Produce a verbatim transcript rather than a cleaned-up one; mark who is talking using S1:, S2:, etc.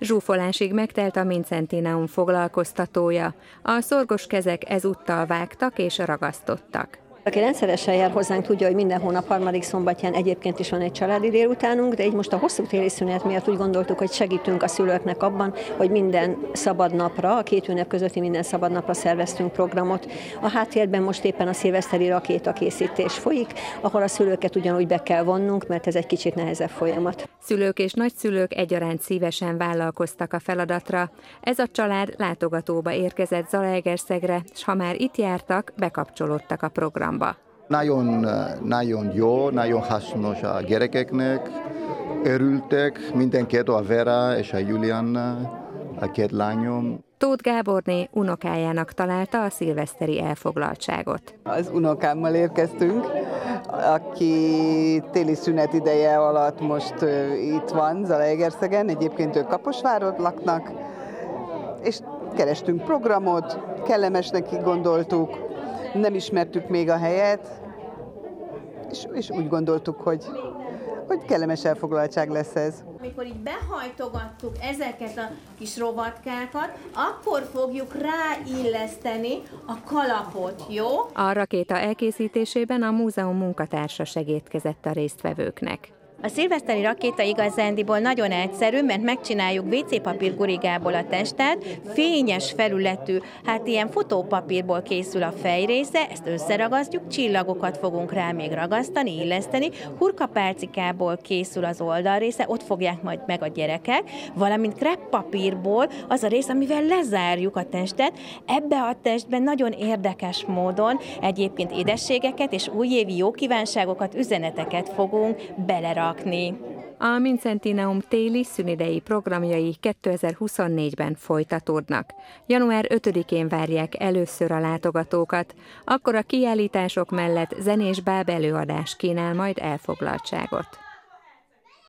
S1: Zsúfolásig megtelt a Mincentineum foglalkoztatója. A szorgos kezek ezúttal vágtak és ragasztottak.
S2: Aki rendszeresen jár hozzánk, tudja, hogy minden hónap harmadik szombatján egyébként is van egy családi délutánunk, de így most a hosszú téli szünet miatt úgy gondoltuk, hogy segítünk a szülőknek abban, hogy minden szabad napra, a két ünnep közötti minden szabad napra szerveztünk programot. A háttérben most éppen a szilveszteri rakétakészítés folyik, ahol a szülőket ugyanúgy be kell vonnunk, mert ez egy kicsit nehezebb folyamat.
S1: Szülők és nagyszülők egyaránt szívesen vállalkoztak a feladatra. Ez a család látogatóba érkezett Zalaegerszegre, s ha már itt jártak, bekapcsolódtak a programba.
S3: Nagyon, nagyon jó, nagyon hasznos a gyerekeknek, örültek, mindenki, a Vera és a Juliana, a két lányom.
S1: Tóth Gáborné unokájának találta a szilveszteri elfoglaltságot.
S4: Az unokámmal érkeztünk, aki téli szünet ideje alatt most itt van, Zalaegerszegen, egyébként ők Kaposváron laknak, és kerestünk programot, kellemesnek gondoltuk, nem ismertük még a helyet, és, és úgy gondoltuk, hogy, hogy kellemes elfoglaltság lesz ez.
S5: Amikor így behajtogattuk ezeket a kis rovatkákat, akkor fogjuk ráilleszteni a kalapot, jó?
S1: A rakéta elkészítésében a múzeum munkatársa segédkezett a résztvevőknek.
S6: A szilveszteri rakéta igazándiból nagyon egyszerű, mert megcsináljuk vé cé papír gurigából a testet, fényes felületű, hát ilyen fotópapírból készül a fejrésze, ezt összeragasztjuk, csillagokat fogunk rá még ragasztani, illeszteni, hurkapálcikából készül az oldalrésze, ott fogják majd meg a gyerekek, valamint kreppapírból az a rész, amivel lezárjuk a testet. Ebbe a testben nagyon érdekes módon egyébként édességeket és újévi jókívánságokat, üzeneteket fogunk belerakni.
S1: A Mincentineum téli szünidei programjai kétezer-huszonnégyben folytatódnak. január ötödikén várják először a látogatókat, akkor a kiállítások mellett zenés báb előadás kínál majd elfoglaltságot.